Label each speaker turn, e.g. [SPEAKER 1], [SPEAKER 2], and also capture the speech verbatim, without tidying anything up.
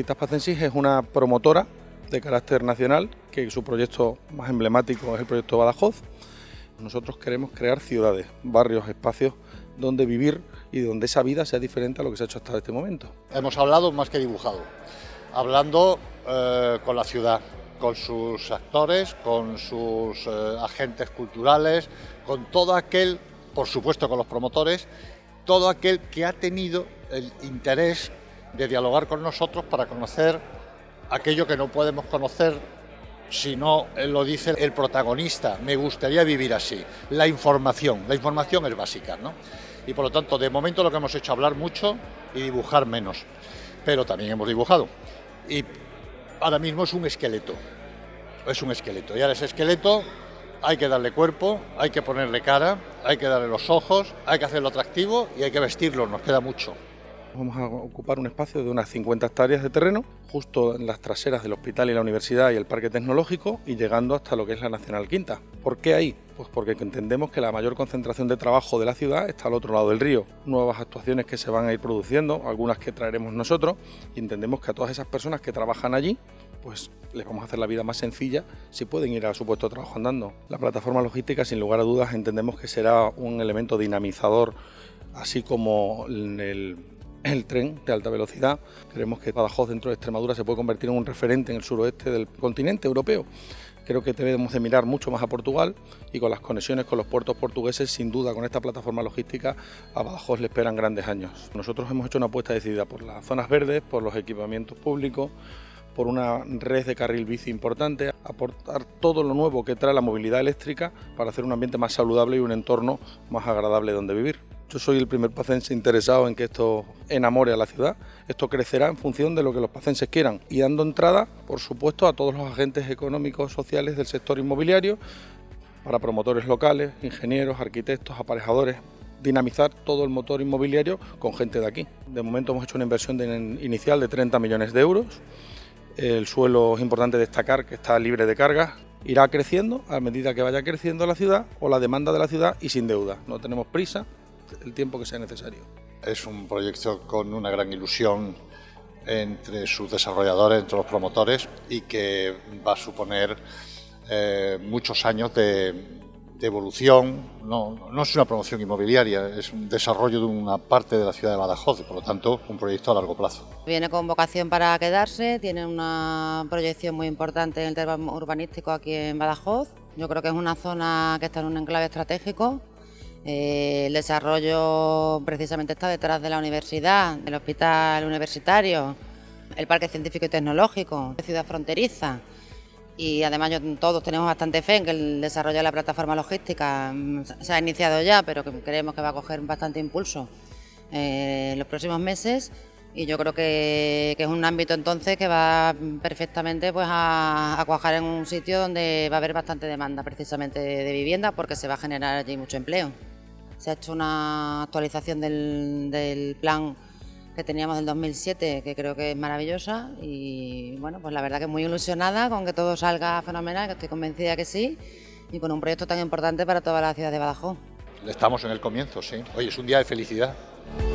[SPEAKER 1] Civitas Pacensis es una promotora de carácter nacional, que su proyecto más emblemático es el proyecto Badajoz. Nosotros queremos crear ciudades, barrios, espacios donde vivir y donde esa vida sea diferente a lo que se ha hecho hasta este momento.
[SPEAKER 2] Hemos hablado más que dibujado, hablando eh, con la ciudad, con sus actores, con sus eh, agentes culturales, con todo aquel, por supuesto con los promotores, todo aquel que ha tenido el interés de dialogar con nosotros para conocer aquello que no podemos conocer si no lo dice el protagonista. Me gustaría vivir así. La información, la información es básica, ¿no? Y por lo tanto, de momento lo que hemos hecho es hablar mucho y dibujar menos, pero también hemos dibujado. Y ahora mismo es un esqueleto, es un esqueleto. Y ahora ese esqueleto hay que darle cuerpo, hay que ponerle cara, hay que darle los ojos, hay que hacerlo atractivo y hay que vestirlo, nos queda mucho.
[SPEAKER 1] Vamos a ocupar un espacio de unas cincuenta hectáreas de terreno, justo en las traseras del hospital y la universidad y el parque tecnológico, y llegando hasta lo que es la Nacional Quinta. ¿Por qué ahí? Pues porque entendemos que la mayor concentración de trabajo de la ciudad está al otro lado del río. Nuevas actuaciones que se van a ir produciendo, algunas que traeremos nosotros, y entendemos que a todas esas personas que trabajan allí, pues les vamos a hacer la vida más sencilla si pueden ir a su puesto de trabajo andando. La plataforma logística, sin lugar a dudas, entendemos que será un elemento dinamizador, así como el el tren de alta velocidad. Creemos que Badajoz, dentro de Extremadura, se puede convertir en un referente en el suroeste del continente europeo. Creo que debemos de mirar mucho más a Portugal, y con las conexiones con los puertos portugueses, sin duda, con esta plataforma logística, a Badajoz le esperan grandes años. Nosotros hemos hecho una apuesta decidida por las zonas verdes, por los equipamientos públicos, por una red de carril bici importante, aportar todo lo nuevo que trae la movilidad eléctrica para hacer un ambiente más saludable y un entorno más agradable donde vivir. Yo soy el primer pacense interesado en que esto enamore a la ciudad. Esto crecerá en función de lo que los pacenses quieran, y dando entrada, por supuesto, a todos los agentes económicos, sociales del sector inmobiliario, para promotores locales, ingenieros, arquitectos, aparejadores, dinamizar todo el motor inmobiliario con gente de aquí. De momento hemos hecho una inversión de, inicial de treinta millones de euros. El suelo, es importante destacar que está libre de cargas. Irá creciendo a medida que vaya creciendo la ciudad o la demanda de la ciudad, y sin deuda. No tenemos prisa, el tiempo que sea necesario.
[SPEAKER 2] Es un proyecto con una gran ilusión entre sus desarrolladores, entre los promotores, y que va a suponer eh, muchos años de, de evolución. No, no es una promoción inmobiliaria, es un desarrollo de una parte de la ciudad de Badajoz, y por lo tanto un proyecto a largo plazo.
[SPEAKER 3] Viene con vocación para quedarse, tiene una proyección muy importante en el tema urbanístico aquí en Badajoz. Yo creo que es una zona que está en un enclave estratégico. Eh, el desarrollo precisamente está detrás de la universidad, del hospital universitario, el parque científico y tecnológico, ciudad fronteriza, y además yo, todos tenemos bastante fe en que el desarrollo de la plataforma logística se ha iniciado ya, pero que creemos que va a coger bastante impulso eh, en los próximos meses, y yo creo que, que es un ámbito entonces que va perfectamente pues, a, a cuajar en un sitio donde va a haber bastante demanda precisamente de, de vivienda, porque se va a generar allí mucho empleo. Se ha hecho una actualización del, del plan que teníamos del dos mil siete, que creo que es maravillosa, y bueno, pues la verdad que muy ilusionada con que todo salga fenomenal, que estoy convencida que sí, y con un proyecto tan importante para toda la ciudad de Badajoz.
[SPEAKER 2] Estamos en el comienzo, sí. Hoy es un día de felicidad.